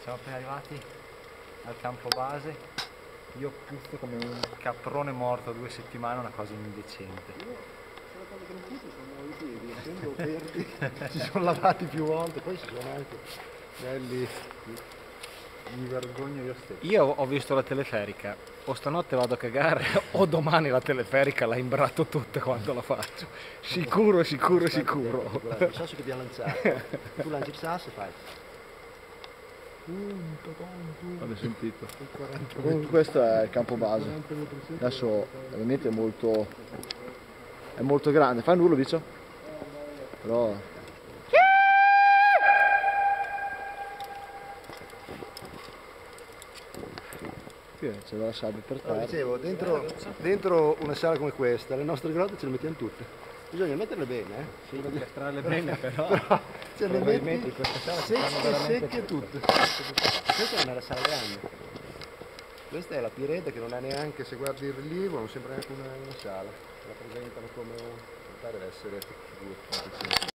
Siamo appena arrivati al campo base. Io puzzo come un caprone morto 2 settimane, una cosa indecente. Io sono cosa che non puzzo sono i piedi, essendo verdi, si sono lavati più volte, poi si sono anche belli. Mi vergogno io stesso. Io ho visto la teleferica, o stanotte vado a cagare o domani la teleferica la imbratto tutta quando la faccio. Sicuro, sicuro, sicuro. Il sasso che abbiamo lanciato, tu lanci il sasso e fai. L'ho sentito. 40 Comunque metri. questo è il campo base. 40 metri sotto. Adesso veramente è molto grande. Fai un urlo, Bicio? Però qui c'è la sabbia per Allora, terra. dicevo, dentro una sala come questa, le nostre grotte ce le mettiamo tutte. Bisogna metterle bene, Sì, estrarle bene però. Ce le Probabilmente metti questa sala si fanno secche, veramente secche tutte. Questa non è la sala grande. Questa è la pireta che non ha neanche, se guardi il rilievo, non sembra neanche una sala. La presentano come un... deve essere 2,5